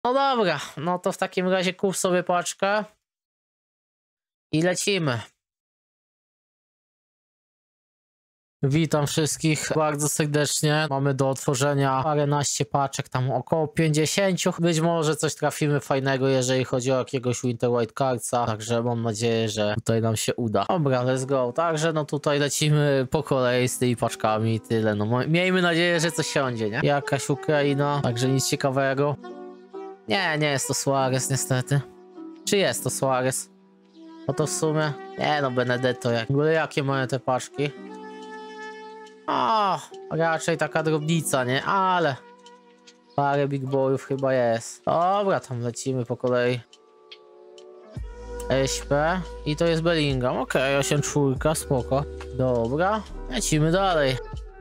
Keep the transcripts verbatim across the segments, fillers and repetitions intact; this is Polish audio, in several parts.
No dobra, no to w takim razie kup sobie paczkę. I lecimy. Witam wszystkich bardzo serdecznie. Mamy do otworzenia paręnaście paczek, tam około pięćdziesiąt. Być może coś trafimy fajnego, jeżeli chodzi o jakiegoś Winter White Cardsa. Także mam nadzieję, że tutaj nam się uda. Dobra, let's go. Także no tutaj lecimy po kolei z tymi paczkami i tyle. No miejmy nadzieję, że coś siądzie, nie? Jakaś Ukraina, także nic ciekawego. Nie, nie jest to Suarez niestety. Czy jest to Suarez? No to w sumie... Nie no, Benedetto. Jak... W ogóle jakie mają te paczki? O, raczej taka drobnica, nie? Ale parę big boyów chyba jest. Dobra, tam lecimy po kolei. S P i to jest Bellingham. Okej, okay, osiem cztery, spoko. Dobra, lecimy dalej.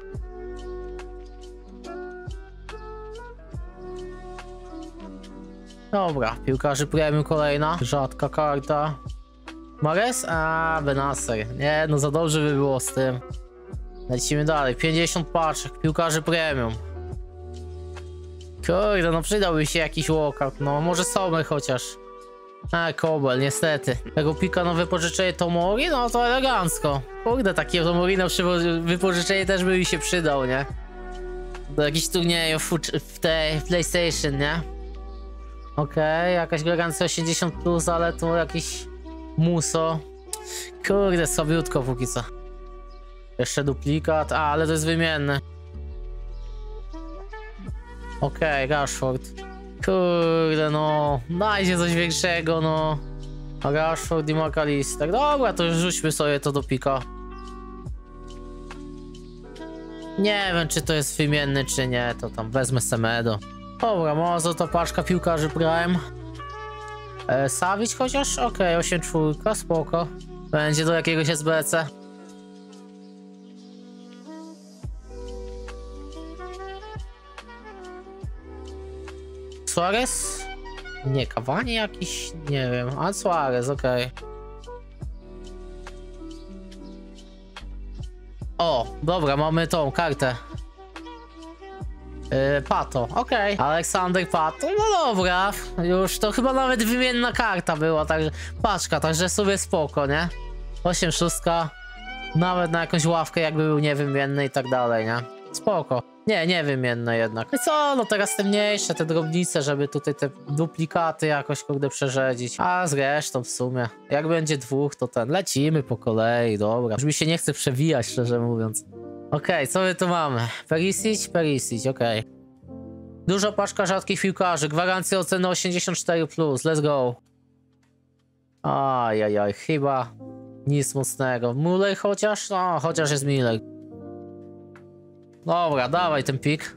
Dobra, piłkarzy premium kolejna. Rzadka karta. Mares? A, Benacer. Nie, no za dobrze by było z tym. Lecimy dalej, pięćdziesiąt paczek, piłkarzy premium. Kurde, no przydałby się jakiś walkout, no może Sommer chociaż. A, Kobel, niestety. Tego pika na wypożyczenie Tomori, no to elegancko. Kurde, takie Tomori na wypożyczenie też by mi się przydał, nie? Do jakichś turniejów w tej PlayStation, nie? Okej, okay, jakaś gwarancja osiemdziesiąt plus, ale to jakiś muso. Kurde, słabiutko póki co. Jeszcze duplikat, a ale to jest wymienny. Okej, okay, Rashford. Kurde no, dajcie coś większego no. Rashford i McAllister. Dobra, to już rzućmy sobie to do pika. Nie wiem czy to jest wymienny czy nie, to tam wezmę Semedo. Dobra, może to paczka piłkarzy Prime. E, Savic chociaż? Okej, okay, osiem cztery, spoko. Będzie do jakiegoś S B C. Suarez? Nie, Cavani jakiś? Nie wiem, a Suarez, okej. Okay. O, dobra, mamy tą kartę. Yy, Pato, okej. Okay. Aleksander Pato, no dobra. Już to chyba nawet wymienna karta była, także paczka, także sobie spoko, nie? osiem sześć. Nawet na jakąś ławkę jakby był niewymienny i tak dalej, nie? Spoko. Nie, niewymienne jednak. No co, no teraz te mniejsze, te drobnice, żeby tutaj te duplikaty jakoś kurde przerzedzić. A zresztą w sumie, jak będzie dwóch, to ten, lecimy po kolei, dobra. Już mi się nie chce przewijać, szczerze mówiąc. Okej, okay, co my tu mamy? Perisic, Perisic, okej. Okay. Dużo paczka rzadkich piłkarzy, gwarancja oceny osiemdziesiąt cztery plus, let's go. Ajajaj, chyba nic mocnego. Muller chociaż? No, chociaż jest Miller. Dobra, dawaj ten pik.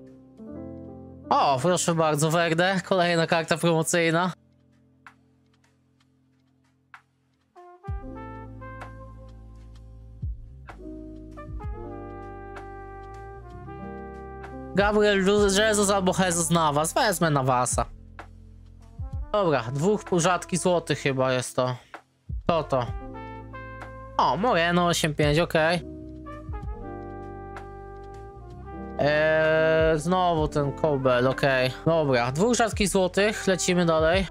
O, proszę bardzo, Verde. Kolejna karta promocyjna. Gabriel Jesus albo Jesus Navas. Wezmę Navasa. Dobra, dwóch rzadkich złotych chyba jest to. To to. O, Moreno osiem pięć, okej. Okay. Eee, znowu ten Kobel, okej. Okay. Dobra, dwóch rzadkich złotych, lecimy dalej.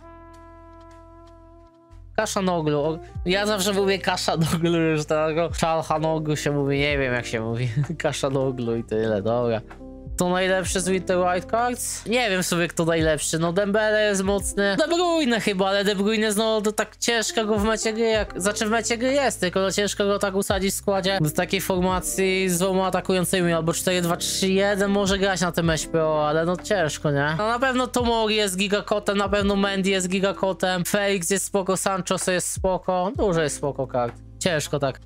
Kaszanoglu. Ja zawsze mówię Kaszanoglu, już tego Szalhanoglu się mówi, nie wiem jak się mówi. Kaszanoglu i tyle, dobra. To najlepszy z Winter White Cards? Nie wiem sobie kto najlepszy, no Dembele jest mocny. De Bruyne chyba, ale De Bruyne znowu to tak ciężko go w mecie gry, jak... Znaczy w mecie gry jest, tylko no ciężko go tak usadzić w składzie do takiej formacji z dwoma atakującymi, albo cztery dwa trzy jeden może grać na tym S P O, ale no ciężko, nie? No na pewno Tomori jest gigakotem, na pewno Mendy jest gigakotem, Felix jest spoko, Sancho jest spoko, dużo jest spoko kart. Ciężko tak.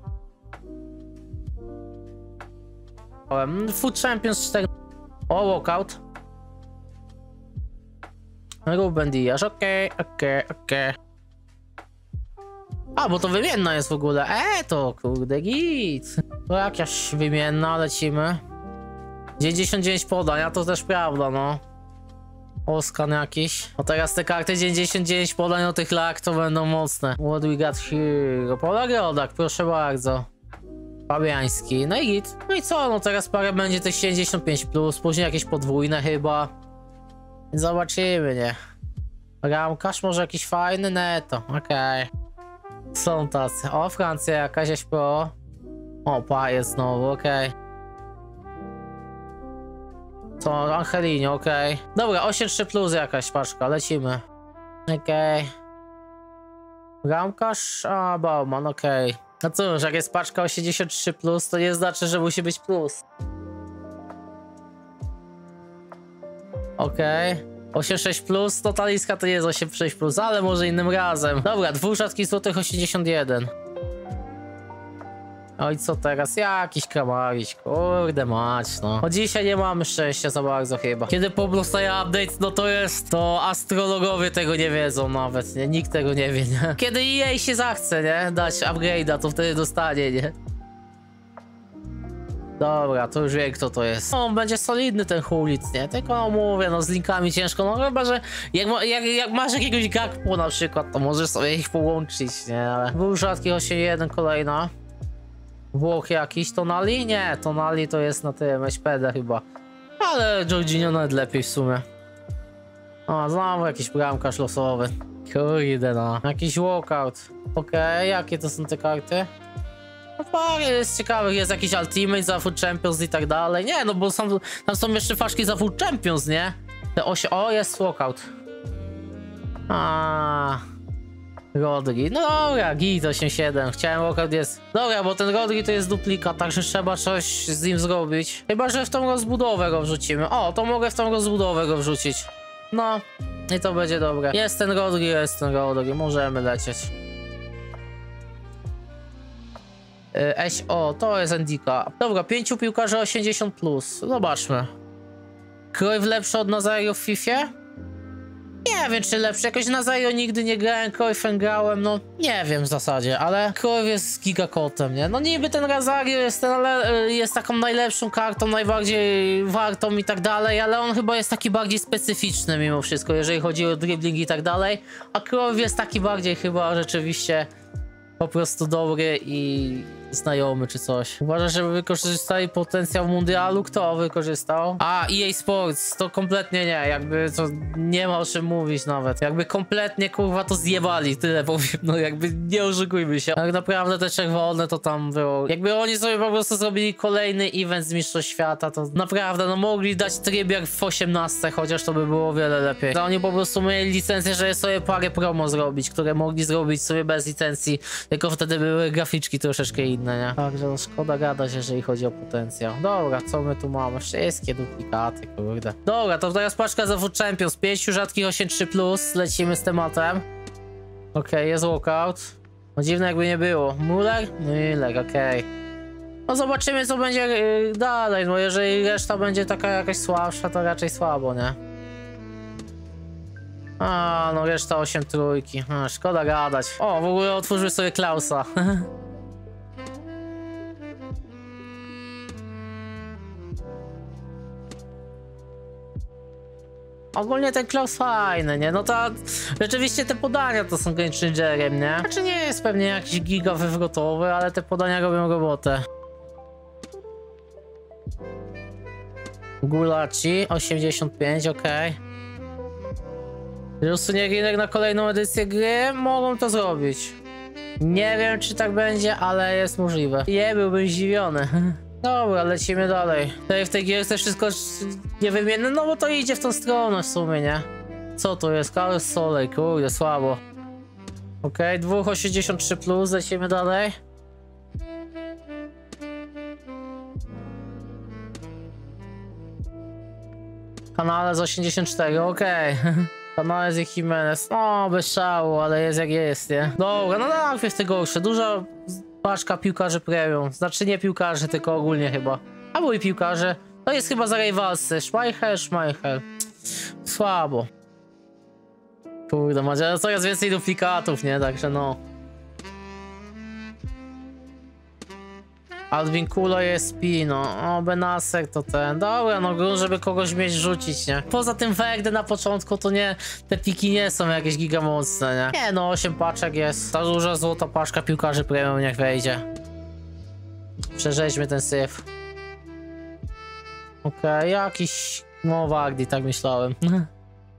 Food Champions cztery. O, walkout. Ruben Dias, okej, okay, okej, okay, okej. Okay. A, bo to wymienna jest w ogóle. E, to kurde git. To jakaś wymienna, lecimy. dziewięćdziesiąt dziewięć podań, a to też prawda, no. Oskan jakiś. No teraz te karty dziewięćdziesiąt dziewięć podań o tych lag to będą mocne. What we got here? Pola Grodak, proszę bardzo. Fabiański, no i git. No i co, no teraz parę będzie tych siedemdziesiąt pięć plus, później jakieś podwójne chyba. Zobaczymy, nie? Ramkarz może jakiś fajny neto, okej. Okay. Są tacy. O, Francja jakaś jest pro. O, Pajet znowu, okej. Okay. To Angelino, okej. Okay. Dobra, osiem trzy plus jakaś paczka, lecimy. Okej. Okay. Ramkarz, a Bauman, okej. Okay. No cóż, jak jest paczka osiemdziesiąt trzy plus, to nie znaczy, że musi być plus. Okej. Okay. osiem sześć plus, to ta listka to nie jest osiem sześć plus, ale może innym razem. Dobra, dwóch rzadkich złotych osiemdziesiąt jeden. No i co teraz? Jakiś kramarić, kurde mać, no. Bo dzisiaj nie mamy szczęścia za bardzo chyba. Kiedy Poblo staje update, no to jest, to astrologowie tego nie wiedzą nawet, nie? Nikt tego nie wie, nie? Kiedy E A się zachce, nie? Dać upgrade'a, to wtedy dostanie, nie? Dobra, to już wiem kto to jest. No, on będzie solidny ten Hulic, nie? Tylko no mówię, no z linkami ciężko, no chyba, że jak, jak, jak masz jakiegoś Gakpo na przykład, to możesz sobie ich połączyć, nie? Ale był rzadki osiem jeden kolejna. Włoch jakiś, Tonali? Nie, Tonali to jest na tym S P D chyba. Ale Jorginho nawet lepiej w sumie. O, znowu jakiś bramkarz losowy. Kurde no. Jakiś walkout. Okej, okay, jakie to są te karty? No parę jest ciekawych, jest jakiś Ultimate za Food Champions i tak dalej. Nie, no bo są, tam są jeszcze faszki za Food Champions, nie? Te osie... O, jest walkout. A. Rodri, no dobra, git osiem siedem, chciałem walkout jest... Dobra, bo ten Rodri to jest duplikat, także trzeba coś z nim zrobić. Chyba, że w tą rozbudowę go wrzucimy. O, to mogę w tą rozbudowę go wrzucić. No, i to będzie dobre. Jest ten Rodri, jest ten Rodri, możemy lecieć. Eś, o, to jest Endika. Dobra, pięciu piłkarzy osiemdziesiąt plus. Zobaczmy. Cruyff lepszy od Nazario w Fifie? Nie wiem czy lepszy, jakoś Nazario nigdy nie grałem, Cruyffem grałem, no nie wiem w zasadzie, ale Cruyff jest gigakotem, nie? No niby ten Nazario jest, ten, jest taką najlepszą kartą, najbardziej wartą i tak dalej, ale on chyba jest taki bardziej specyficzny mimo wszystko, jeżeli chodzi o dribbling i tak dalej, a Cruyff jest taki bardziej chyba rzeczywiście po prostu dobry i znajomy czy coś. Uważasz, żeby wykorzystali potencjał mundialu? Kto wykorzystał? A, E A Sports, to kompletnie nie, jakby to nie ma o czym mówić nawet. Jakby kompletnie kurwa to zjebali, tyle powiem, no jakby nie oszukujmy się. Tak naprawdę te czerwone to tam było. Jakby oni sobie po prostu zrobili kolejny event z Mistrzostw Świata, to naprawdę no mogli dać tryb jak w osiemnastce, chociaż to by było wiele lepiej. To oni po prostu mieli licencję, żeby sobie parę promo zrobić, które mogli zrobić sobie bez licencji, tylko wtedy były graficzki troszeczkę inne. Nie? Także no szkoda gadać, jeżeli chodzi o potencjał. Dobra, co my tu mamy? Wszystkie duplikaty, kurde. Dobra, to teraz paczka za Food Champions. pięciu rzadkich osiem trzy plus. Lecimy z tematem. Okej, okay, jest walkout. No dziwne jakby nie było. Müller? Müller, okej. Okay. No zobaczymy co będzie yy, dalej. No jeżeli reszta będzie taka jakaś słabsza, to raczej słabo, nie? A, no reszta osiem trójki. A, szkoda gadać. O, w ogóle otworzyły sobie Klausa. Ogólnie ten Klaus fajny, nie? No to rzeczywiście te podania to są game changerem, nie? Znaczy nie jest pewnie jakiś giga wywrotowy, ale te podania robią robotę. Gulaci osiemdziesiąt pięć, okej. Okay. Usunie rynek na kolejną edycję gry? Mogą to zrobić. Nie wiem czy tak będzie, ale jest możliwe. Nie byłbym zdziwiony. Dobra, lecimy dalej. Tutaj w tej gierce wszystko niewymienne, no bo to idzie w tą stronę w sumie, nie? Co to jest? Carlos Soler, kurde, słabo. Okej, okay, dwóch osiemdziesiąt trzy plus, lecimy dalej. Kanale z osiemdziesiąt cztery, okej. Okay. Kanale z Jimenez, no bez szału, ale jest jak jest, nie? Dobra, no najpierw te gorsze, dużo... Paczka piłkarzy premium, znaczy nie piłkarzy, tylko ogólnie chyba. Albo i piłkarze. To jest chyba za rywalscy. Schmeichel, Schmeichel. Słabo. Kurde, macie coraz więcej duplikatów, nie? Także no. Alvin Kulo jest Pino. O, Benasek to ten. Dobra, no grunt, żeby kogoś mieć rzucić, nie? Poza tym Wegdy na początku to nie... Te piki nie są jakieś gigamocne, nie? Nie no, osiem paczek jest. Ta duża złota paczka piłkarzy premium niech wejdzie. Przeżejdźmy ten syf. Okej, okay, jakiś... No Wagdi, tak myślałem.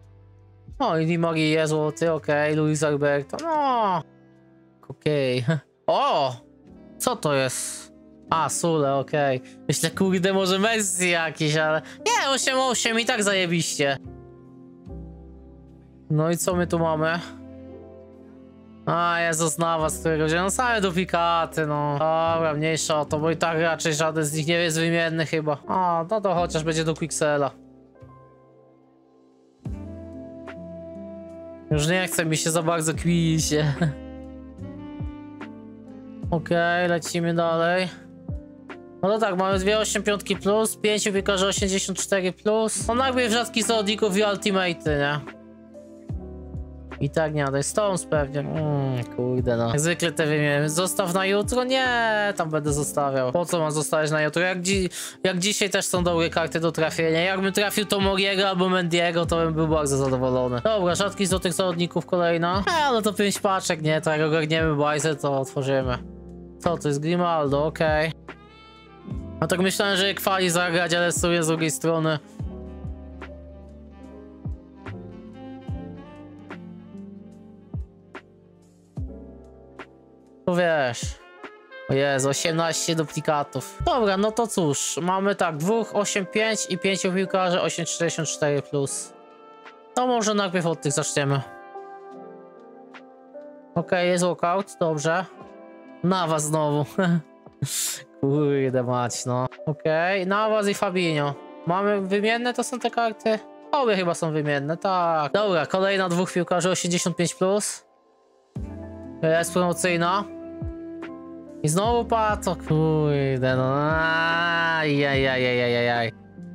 O, i Di Maria złoty, okej, okay. Luis Alberto, no. Okej. Okay. O! Co to jest? A, Sule, okej. Okay. Myślę, kurde, może Messi jakiś, ale... Nie, osiem osiem i tak zajebiście. No i co my tu mamy? A, Jezus Navas, którego wziąłem. No same duplikaty, no. Dobra, mniejsza o to, bo i tak raczej żaden z nich nie jest wymienny chyba. A, no to chociaż będzie do Quixela. Już nie chce mi się za bardzo kminić się. Okej, okay, lecimy dalej. No to tak, mamy dwie osiemdziesiąt pięć plus, pięciu piłkarzy osiemdziesiąt cztery plus. No najpierw rzadkich zawodników i ultimate, nie? I tak nie, to jest Stones pewnie. Mm, kurde no. Jak zwykle te wymienię. Zostaw na jutro? Nie, tam będę zostawiał. Po co mam zostawiać na jutro? Jak, dzi jak dzisiaj też są dobre karty do trafienia. Jakbym trafił Tomoriego albo Mendiego, to bym był bardzo zadowolony. Dobra, rzadkich złotych zawodników kolejna. E, no to pięć paczek, nie? To jak ogarniemy bajzę, to otworzymy. Co to jest? Grimaldo, okej. Okay. No tak myślałem, że kwali zagrać, ale sobie z drugiej strony. To wiesz. O Jezu, osiemnaście duplikatów. Dobra, no to cóż, mamy tak, dwóch, osiem, pięć i pięciu piłkarzy osiemset sześćdziesiąt cztery plus. To może najpierw od tych zaczniemy. Okej, okay, jest walkout, dobrze. Navas znowu. Kurde mać, no. Okej, okay. Navas i Fabinho. Mamy wymienne, to są te karty? Obie chyba są wymienne, tak. Dobra, kolejna dwóch piłkarzy osiemdziesiąt pięć plus. Jest promocyjna. I znowu pato, kurde no. Ajajajajajajaj.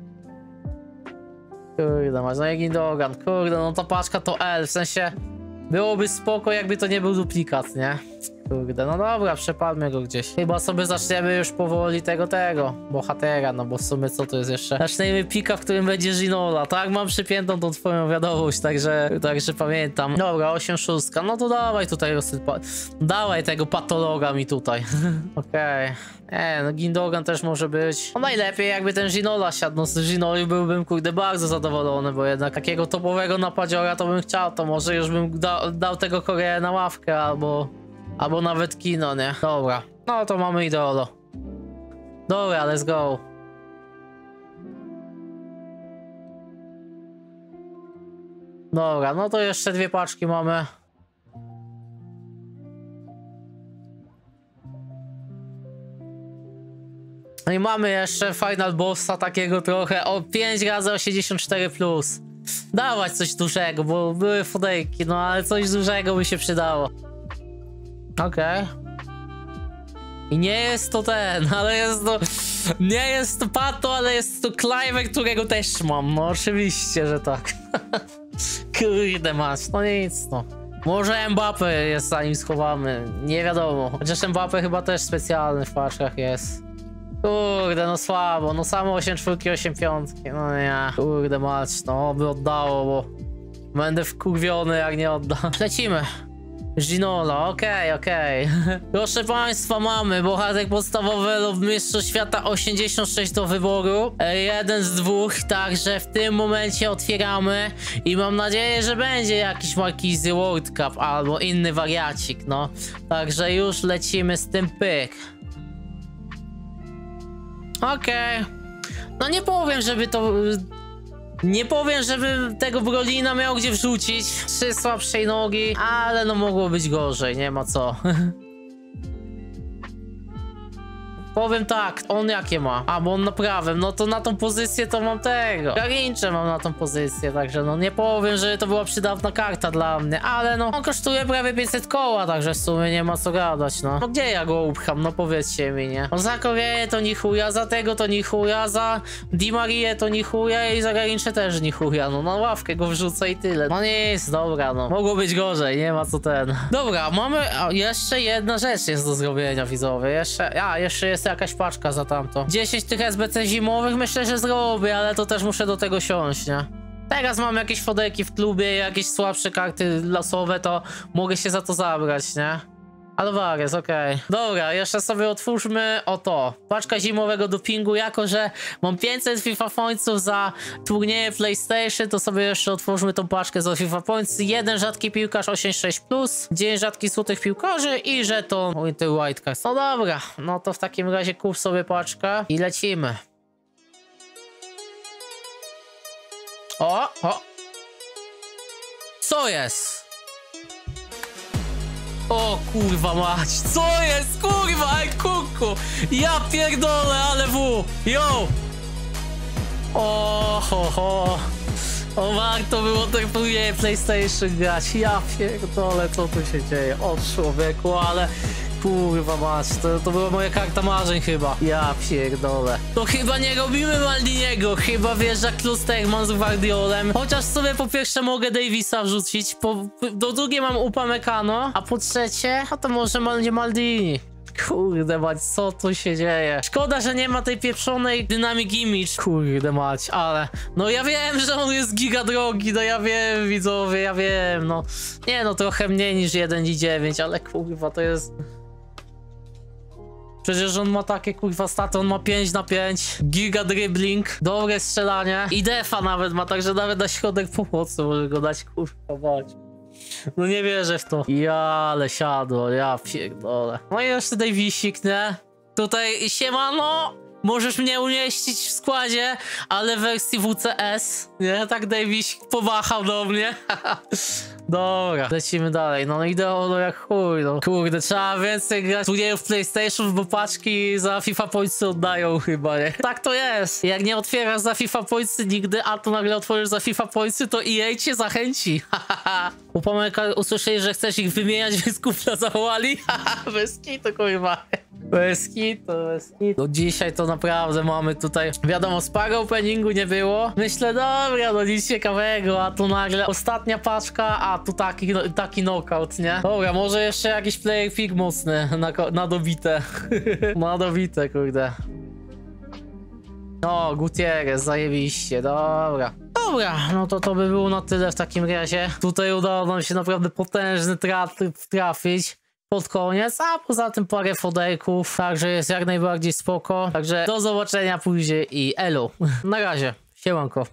Kurde masz, no jak Gindogan, kurde no ta paczka to L, w sensie byłoby spoko jakby to nie był duplikat, nie? Kurde, no dobra, przepadmy go gdzieś. Chyba sobie zaczniemy już powoli tego, tego bohatera, no bo w sumie co to jest jeszcze? Zaczniemy pika, w którym będzie Ginola, tak? Mam przypiętą tą twoją wiadomość, także, także pamiętam. Dobra, osiem szóstka, no to dawaj tutaj, dawaj tego patologa mi tutaj. Okej. Okay. E, no Gindogan też może być. No najlepiej jakby ten Ginola siadł, no z Ginoli byłbym kurde bardzo zadowolony, bo jednak takiego topowego napadziora to bym chciał, to może już bym da dał tego Koreę na ławkę albo... Albo nawet kino, nie? Dobra. No to mamy ideolo. Dobra, let's go. Dobra, no to jeszcze dwie paczki mamy. No i mamy jeszcze final bossa takiego trochę o pięć razy osiemdziesiąt cztery plus. Dawać coś dużego, bo były fodejki, no ale coś dużego by się przydało. Okej. Okay. I nie jest to ten, ale jest to... Nie jest to Pato, ale jest to Clive, którego też mam. No oczywiście, że tak. Kurde masz, no nic no. Może Mbappé jest, zanim schowamy. Nie wiadomo. Chociaż Mbappé chyba też specjalny w paczkach jest. Kurde, no słabo. No samo osiem czwórki, osiem piątki. No nie. Kurde mać, no by oddało, bo... Będę wkurwiony jak nie odda. Lecimy. Ginola, okej, okay, okej. Okay. Proszę państwa, mamy bohater podstawowy lub mistrz świata osiemdziesiąt sześć do wyboru. Jeden z dwóch, także w tym momencie otwieramy i mam nadzieję, że będzie jakiś Marquise World Cup albo inny wariacik, no. Także już lecimy z tym pyk. Okej. Okay. No nie powiem, żeby to... Nie powiem, żeby tego Brolina miał gdzie wrzucić. Trzy słabszej nogi, ale no mogło być gorzej, nie ma co. Powiem tak, on jakie ma? A, bo on na prawym, no to na tą pozycję to mam tego. Garincze mam na tą pozycję, także no nie powiem, że to była przydatna karta dla mnie, ale no on kosztuje prawie pięćset koła, także w sumie nie ma co gadać, no. No gdzie ja go upcham, no powiedzcie mi, nie? No za Koreę to ni chuja, za tego to ni chuja, za Di Marię to ni chuja i za Garincze też ni chuja, no na ławkę go wrzucę i tyle. No nie jest, dobra, no. Mogło być gorzej, nie ma co ten. Dobra, mamy, a, jeszcze jedna rzecz jest do zrobienia, widzowie, jeszcze, a, jeszcze jest jakaś paczka za tamto. dziesięć tych S B C zimowych myślę, że zrobię, ale to też muszę do tego siąść, nie? Teraz mam jakieś fodeki w klubie, jakieś słabsze karty losowe, to mogę się za to zabrać, nie? Alvarez, okej. Okay. Dobra, jeszcze sobie otwórzmy oto. Paczka zimowego dopingu, jako że mam pięćset FIFA Pointsów za turnieje PlayStation, to sobie jeszcze otwórzmy tą paczkę za FIFA Points. Jeden rzadki piłkarz osiemdziesiąt sześć plus, dziewięć rzadkich złotych piłkarzy i żeton Winter Wildcard. No dobra, no to w takim razie kup sobie paczkę i lecimy. O, o. Co jest? O kurwa mać, co jest kurwa, ej kuku, ja pierdolę, ale w, yo. O ho ho. O, warto było tak turnieje PlayStation grać, ja pierdolę, co tu się dzieje, o człowieku, ale kurwa mać, to, to była moja karta marzeń chyba, ja pierdolę. To chyba nie robimy Maldiniego, chyba wjeżdża Klosterman z Guardiolem, chociaż sobie po pierwsze mogę Davisa wrzucić, po, do drugie mam Upamecano, a po trzecie, a to może nie Maldini. Kurde mać, co tu się dzieje? Szkoda, że nie ma tej pieprzonej Dynamic Image. Kurde mać, ale... No ja wiem, że on jest giga drogi, no ja wiem, widzowie, ja wiem, no... Nie no, trochę mniej niż jeden i dziewięć, ale kurwa, to jest... Przecież on ma takie kurwa staty, on ma pięć na pięć, giga dribbling, dobre strzelanie i defa nawet ma, także nawet na środek pomocy może go dać, kurwa mać. No nie wierzę w to. Ja, ale siadło, ja pierdolę. No i jeszcze Davisik, nie? Tutaj siemano, możesz mnie umieścić w składzie, ale w wersji W C S, nie? Tak Davisik powahał do mnie. Dobra, lecimy dalej. No ideolo jak chuj, no. Kurde, trzeba więcej grać turniejów PlayStation, bo paczki za FIFA Pointsy oddają chyba, nie? Tak to jest. Jak nie otwierasz za FIFA Pointsy nigdy, a tu nagle otworzysz za FIFA Pointsy, to E A cię zachęci. Upamecka usłyszeli, że chcesz ich wymieniać, więc kupla zawołali. Bez kitu, kurwa. Bez kitu, bez kitu. No dzisiaj to naprawdę mamy tutaj, wiadomo, sparo openingu nie było. Myślę, dobra, no nic ciekawego, a tu nagle ostatnia paczka, a tu taki, taki knockout, nie? Dobra, może jeszcze jakiś player pick mocny na, na dobite. Na dobite, kurde. No, Gutierrez, zajebiście, dobra. Dobra, no to to by było na tyle w takim razie. Tutaj udało nam się naprawdę potężny traf trafić pod koniec, a poza tym parę foderków, także jest jak najbardziej spoko. Także do zobaczenia później i elo. Na razie, siemanko.